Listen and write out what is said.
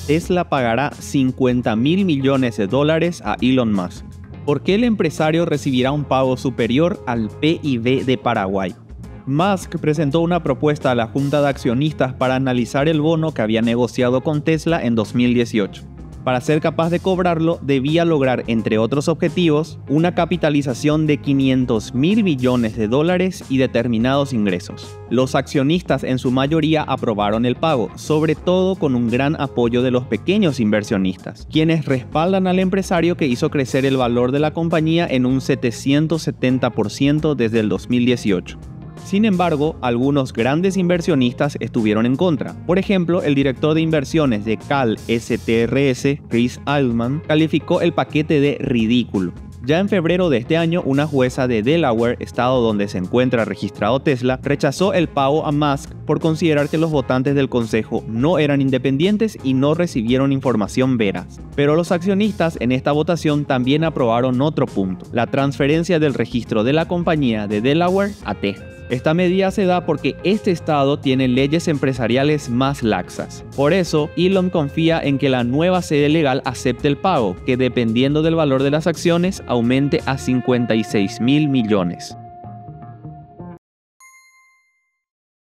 Tesla pagará $50.000 millones a Elon Musk. ¿Por qué el empresario recibirá un pago superior al PIB de Paraguay? Musk presentó una propuesta a la Junta de Accionistas para analizar el bono que había negociado con Tesla en 2018. Para ser capaz de cobrarlo, debía lograr, entre otros objetivos, una capitalización de $500.000 millones y determinados ingresos. Los accionistas en su mayoría aprobaron el pago, sobre todo con un gran apoyo de los pequeños inversionistas, quienes respaldan al empresario que hizo crecer el valor de la compañía en un 770% desde el 2018. Sin embargo, algunos grandes inversionistas estuvieron en contra. Por ejemplo, el director de inversiones de Cal STRS, Chris Ailman, calificó el paquete de ridículo. Ya en febrero de este año, una jueza de Delaware, estado donde se encuentra registrado Tesla, rechazó el pago a Musk por considerar que los votantes del consejo no eran independientes y no recibieron información veraz. Pero los accionistas en esta votación también aprobaron otro punto: la transferencia del registro de la compañía de Delaware a Texas. Esta medida se da porque este estado tiene leyes empresariales más laxas. Por eso, Elon confía en que la nueva sede legal acepte el pago, que dependiendo del valor de las acciones, aumente a $56.000 millones.